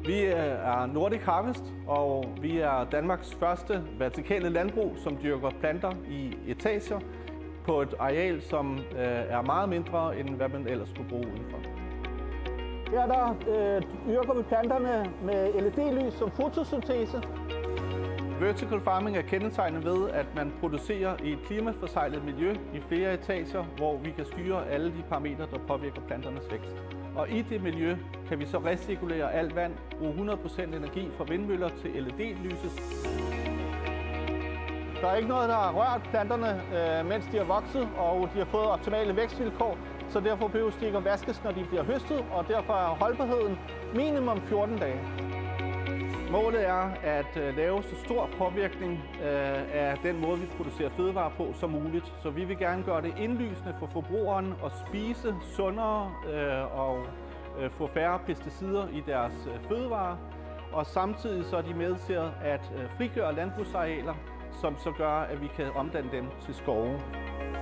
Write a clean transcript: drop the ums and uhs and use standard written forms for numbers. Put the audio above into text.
Vi er Nordic Harvest, og vi er Danmarks første vertikale landbrug, som dyrker planter i etager på et areal, som er meget mindre, end hvad man ellers skulle bruge udenfor. Her dyrker vi planterne med LED-lys som fotosyntese. Vertical farming er kendetegnet ved, at man producerer i et klimaforsejlet miljø i flere etager, hvor vi kan styre alle de parametre, der påvirker planternes vækst. Og i det miljø kan vi så recirkulere alt vand, bruge 100% energi fra vindmøller til LED-lyset. Der er ikke noget, der har rørt planterne, mens de har vokset, og de har fået optimale vækstvilkår, så derfor behøver de ikke at vaskes, når de bliver høstet, og derfor er holdbarheden minimum 14 dage. Målet er at lave så stor påvirkning af den måde, vi producerer fødevarer på som muligt. Så vi vil gerne gøre det indlysende for forbrugeren at spise sundere og få færre pesticider i deres fødevarer. Og samtidig så er de med til at frigøre landbrugsarealer, som så gør, at vi kan omdanne dem til skove.